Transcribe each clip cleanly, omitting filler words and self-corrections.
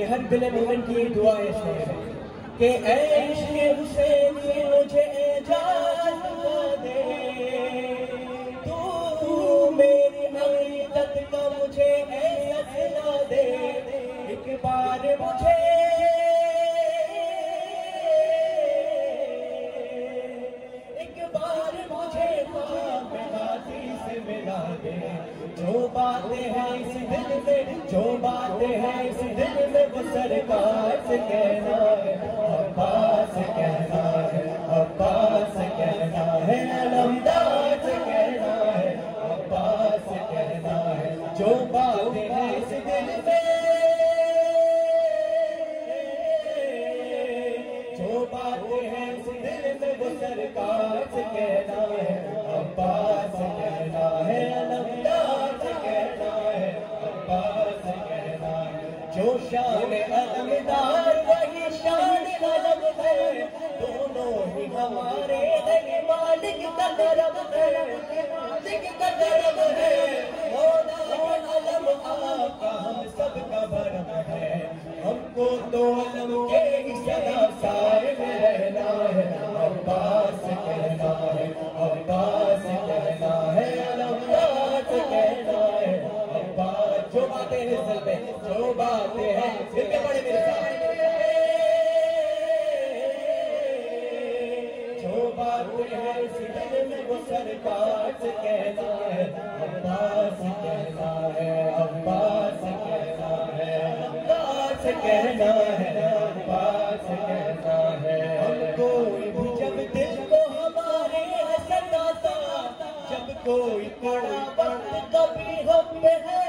ہر دل مومن کی ایک دعا ہے کہ اے عشق حسین مجھے اجازت دے، تو میری عقیدت کا مجھے فیصلہ دے، ایک بار مجھے خواب غازی سے ملا دے، جو باتیں ہیں اس دل میں، جو باتیں ہیں اس دل میں، وہ سرکار سے کہنا ہے، عباس سے کہنا ہے، عباس سے کہنا ہے، علمدار سے کہنا ہے، عباس سے کہنا ہے، جو باتیں ہیں اس دل میں، جو باتیں ہیں اس دل میں، وہ سرکار سے کہنا ہے، عباس سے کہنا ہے، علمدار سے کہنا ہے، عباس سے کہنا ہے، جو شان علمدار وہی شان علم ہے، دونوں ہی ہمارے ہیں، یہ مالک کا کرم ہے، مالک کا کرم ہے، مولا علم آقا ہم سب کا بھرم ہے، ہم کو تو علم کے ہی صدا سائے میں رہنا ہے، عباس سے کہنا ہے، عباس سے کہنا ہے، علمدار سے کہنا ہے، عباس، جو باتیں ہیں دل میں، جو باتیں ہیں دل میں، پڑھے میرے ساتھ، جو باتیں ہیں اس دل میں، وہ سرکار سے کہنا ہے، عباس سے کہنا ہے، عباس سے کہنا ہے، عباس سے کہنا ہے، عباس سے کہنا ہے، ہم کوئی بھی جب دل کو ہمارے ستاتا، جب کوئی کڑا وقت کبھی ہم پہ ہے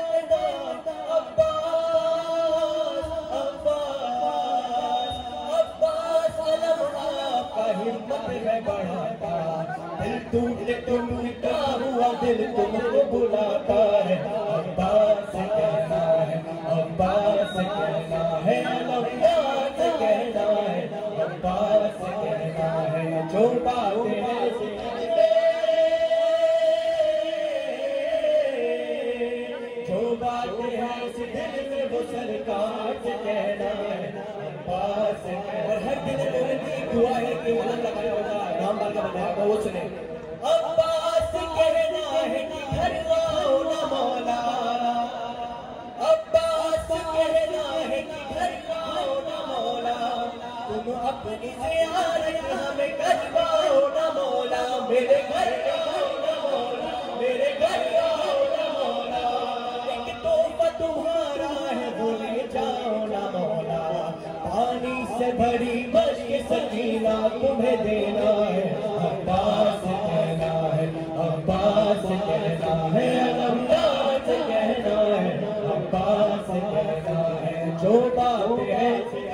ہمت ہے بڑھاتا، دل ٹوٹے ٹوٹا ہوا دل تم کو بلاتا ہے، عباس سے کہنا ہے، عباس سے کہنا ہے، علمدار سے کہنا ہے، عباس سے کہنا ہے، جو باتیں ہیں جو باتیں ہیں اس دل میں، وہ سرکار سے کہنا ہے، عباس سے کہنا ہے، اور ہر دل میں دعا ہے کہ وہ اللہ کا ہوگا نام بار کا بنایا گا، وہ سنے، عباس کہنا ہے کہ گھر آؤ نا مولا، عباس کہنا ہے کہ گھر آؤ نا مولا، تم اپنی زیارت ہمیں کرواؤ نا مولا، میرے گھر آؤ نا مولا، میرے گھر آؤ نا مولا، ایک تحفہ تمہارا ہے وہ لے جاؤ نا مولا، پانی سے بھری مشک سکینہ تمہیں دینا ہے، عباس سے کہنا ہے، عباس سے کہنا ہے، علمدار سے کہنا ہے، عباس سے کہنا ہے، جو باتیں ہیں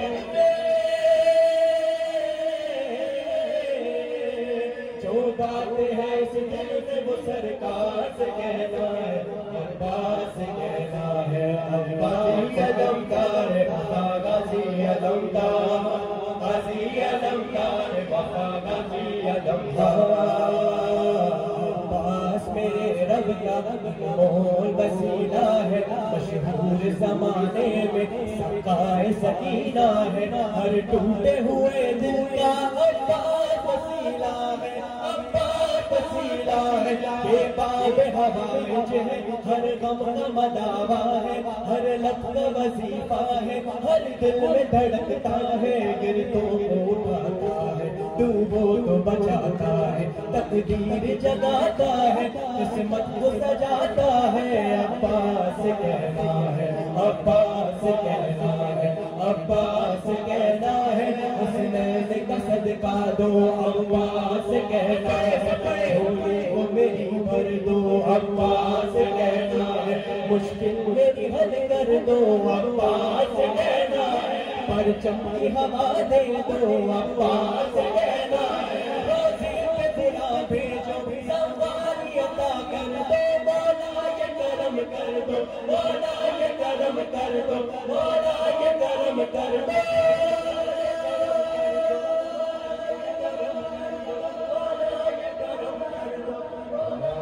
جو باتیں ہیں اس دل میں، وہ سرکار سے کہنا ہے، عباس سے کہنا ہے، عباس علمدار وفا غازی علمدار، غازی علمدار وفا غازی علمدار، عباس میرے رب کا مول وسیلہ ہے، مشہور زمانے میں سقائے سکینہ ہے، ہر ٹوٹے ہوئے دل کا عباس وسیلہ ہے، عباس وسیلہ ہے، بے باب حوائج ہے، ہر غم کا مداوا ہے، ہر لفظ وظیفہ ہے، ہر دل میں دھڑکتا ہے، گرتوں کو اٹھاتا ہے، ڈوبو تو بچاتا ہے، تقدیر جگاتا ہے، قسمت کو سجاتا ہے، عباس کہنا ہے، عباس کہنا ہے، عباس کہنا ہے، حسنین کا صدقہ دو، عباس کہنا ہے، جھولی کو میری بھر دو، عباس کہنا ہے، مشکل میری حل کر دو، عباس کہنا ہے، پرچم کی ہوا دے دو، عباس کہنا ہے، روزی پہ دلا بھیجو، سواری عطا کر دو، مولا یہ کرم کر دو، مولا یہ کرم کر دو، مولا یہ کرم کر دو،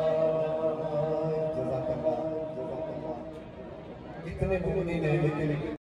اتنے مومنین ہیں لیکن